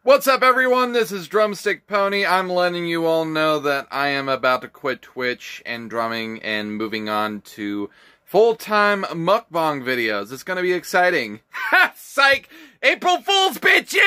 What's up, everyone? This is Drumstick Pony. I'm letting you all know that I am about to quit Twitch and drumming and moving on to full-time mukbang videos. It's gonna be exciting. Ha! Psych! April Fool's, bitches!